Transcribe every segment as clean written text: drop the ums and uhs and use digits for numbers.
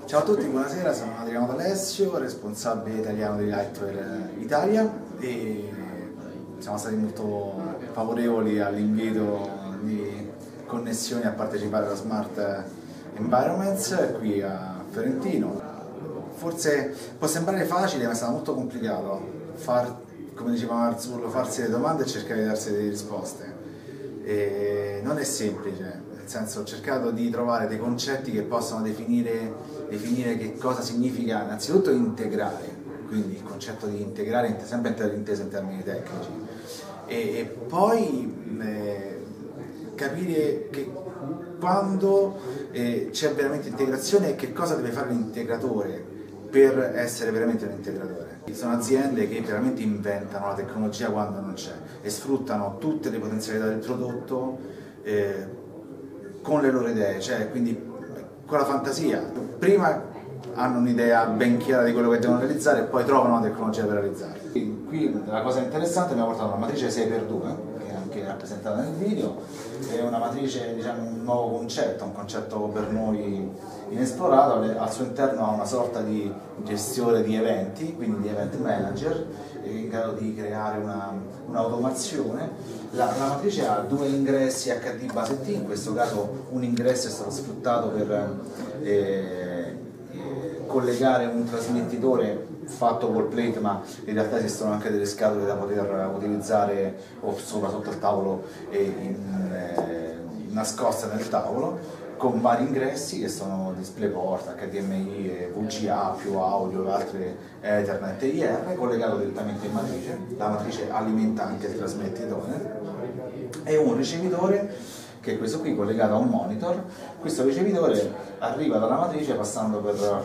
Ciao a tutti, buonasera, sono Adriano D'Alessio, responsabile italiano di Lightware Italia e siamo stati molto favorevoli all'invito di connessioni a partecipare alla Smart Environments qui a Ferentino. Forse può sembrare facile, ma è stato molto complicato come diceva Marzullo, farsi le domande e cercare di darsi delle risposte. E non è semplice. Nel senso, ho cercato di trovare dei concetti che possano definire che cosa significa innanzitutto integrare, quindi il concetto di integrare sempre inteso in termini tecnici, e poi capire che quando c'è veramente integrazione e che cosa deve fare l'integratore per essere veramente un integratore. Sono aziende che veramente inventano la tecnologia quando non c'è e sfruttano tutte le potenzialità del prodotto con le loro idee, cioè quindi con la fantasia. Prima hanno un'idea ben chiara di quello che devono realizzare e poi trovano la tecnologia per realizzarlo. Qui la cosa interessante, abbiamo portato una matrice 6x2, che è anche rappresentata nel video, è una matrice, diciamo, un nuovo concetto, un concetto per noi inesplorato. Al suo interno ha una sorta di gestione di eventi, quindi di event manager, in grado di creare un'automazione. La matrice ha due ingressi HD base T, in questo caso un ingresso è stato sfruttato per collegare un trasmettitore fatto col plate, ma in realtà esistono anche delle scatole da poter utilizzare o sotto il tavolo e nascoste nel tavolo, con vari ingressi che sono DisplayPort, HDMI, VGA più audio e altre Ethernet e IR, collegato direttamente in matrice. La matrice alimenta anche il trasmettitore e un ricevitore, che è questo qui, collegato a un monitor. Questo ricevitore arriva dalla matrice passando per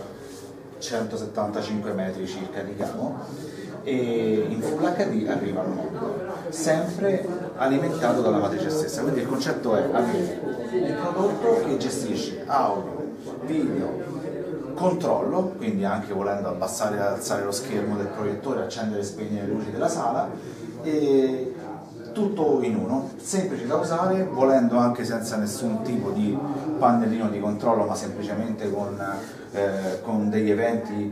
175 metri circa di cavo e in Full HD arriva al monitor, sempre alimentato dalla matrice stessa. Quindi il concetto è avere il prodotto che gestisce audio, video, controllo, quindi anche volendo abbassare e alzare lo schermo del proiettore, accendere e spegnere le luci della sala, e tutto in uno, semplice da usare, volendo anche senza nessun tipo di pannellino di controllo, ma semplicemente con degli eventi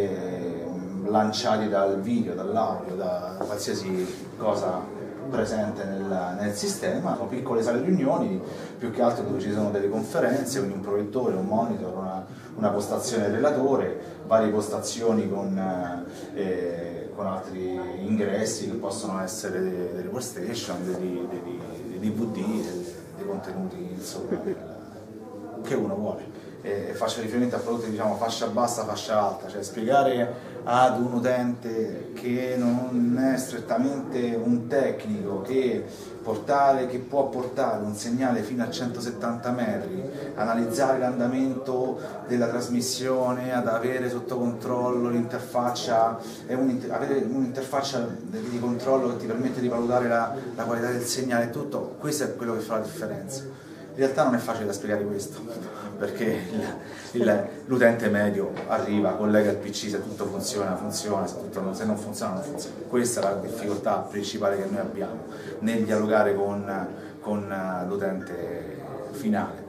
lanciati dal video, dall'audio, da qualsiasi cosa presente nel sistema. Sono piccole sale riunioni, più che altro dove ci sono delle conferenze, quindi un proiettore, un monitor, una postazione del relatore, varie postazioni con altri ingressi che possono essere delle workstation, dei DVD, dei contenuti insomma, che uno vuole. Faccio riferimento a prodotti, diciamo, fascia bassa, fascia alta, cioè spiegare ad un utente che non è strettamente un tecnico che può portare un segnale fino a 170 metri, analizzare l'andamento della trasmissione, ad avere sotto controllo l'interfaccia, avere un'interfaccia di controllo che ti permette di valutare la qualità del segnale e tutto. Questo è quello che fa la differenza. In realtà non è facile da spiegare questo, perché l'utente medio arriva, collega il PC, se tutto funziona, funziona, se non funziona, non funziona. Questa è la difficoltà principale che noi abbiamo nel dialogare con l'utente finale.